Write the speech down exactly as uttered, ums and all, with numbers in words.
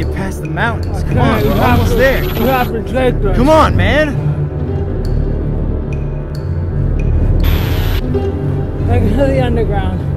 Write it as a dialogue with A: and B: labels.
A: get past the mountains. Come
B: Okay,
A: on,
B: you
A: we're
B: have
A: almost
B: to-
A: there.
B: You have to take this.
A: Come on, man.
B: Take it to the underground.